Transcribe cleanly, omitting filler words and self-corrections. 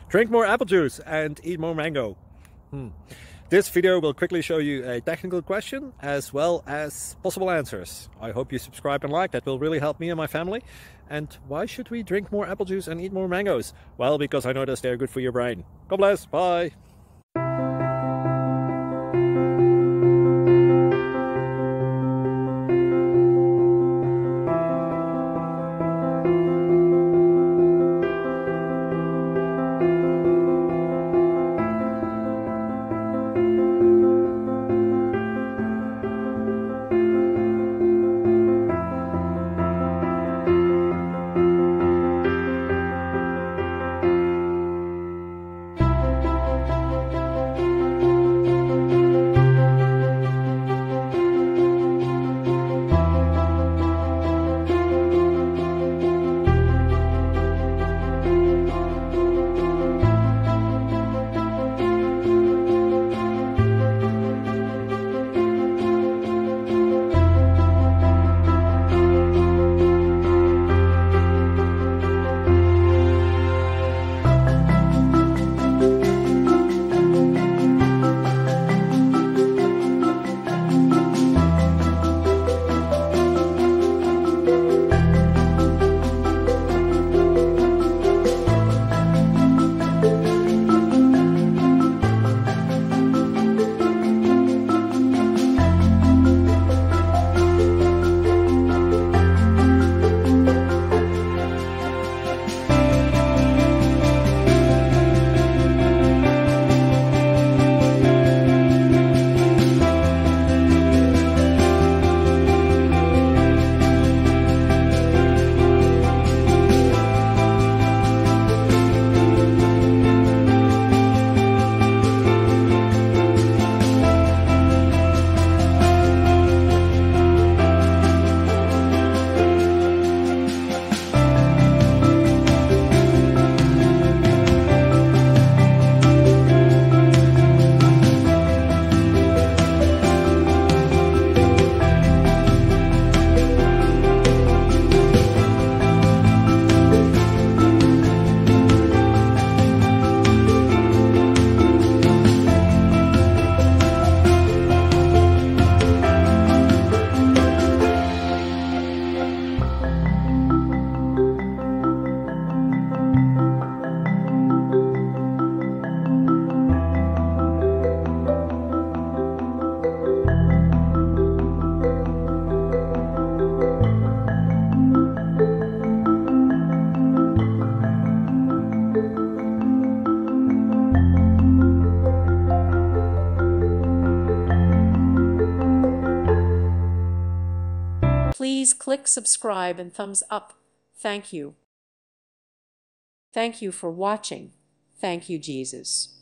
Drink more apple juice and eat more mango. This video will quickly show you a technical question as well as possible answers. I hope you subscribe and like, that will really help me and my family. And why should we drink more apple juice and eat more mangoes? Well, because I noticed they're good for your brain. God bless, bye. Please click subscribe and thumbs up. Thank you. Thank you for watching. Thank you, Jesus.